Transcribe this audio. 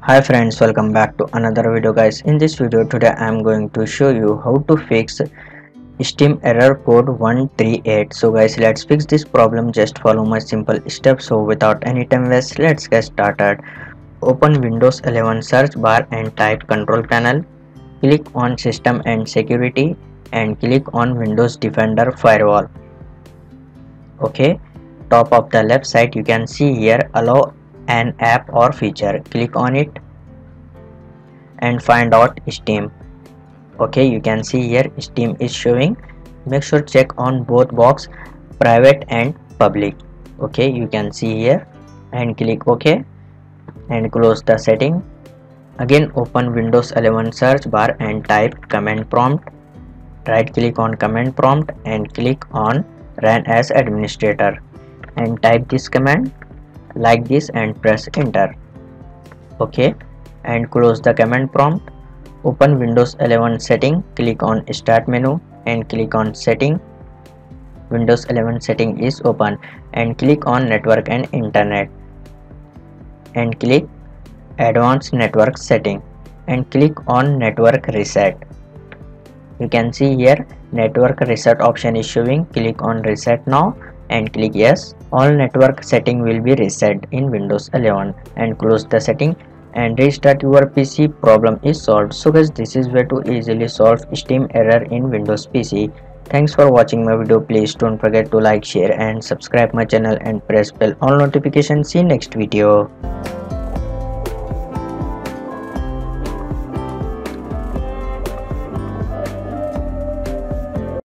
Hi friends, welcome back to another video guys. In this video today I am going to show you how to fix Steam error code 138. So guys, let's fix this problem. Just follow my simple steps. So without any time waste, let's get started. Open Windows 11 search bar and type control panel. Click on system and security and click on Windows Defender Firewall. Okay, top of the left side you can see here allow an app or feature. Click on it and find out Steam. Okay, you can see here Steam is showing. Make sure check on both box, private and public. Okay, you can see here and click OK and close the setting. Again open Windows 11 search bar and type command prompt. Right click on command prompt and click on run as administrator and type this command like this and press enter. Okay, and close the command prompt. Open Windows 11 setting, click on start menu and click on setting. Windows 11 setting is open and click on network and internet and click advanced network setting and click on network reset. You can see here network reset option is showing. Click on reset now and click yes. All network setting will be reset in Windows 11 and close the setting and restart your PC. Problem is solved. So guys, this is way to easily solve Steam error in Windows PC. Thanks for watching my video. Please don't forget to like, share and subscribe my channel and press bell all notifications. See you next video.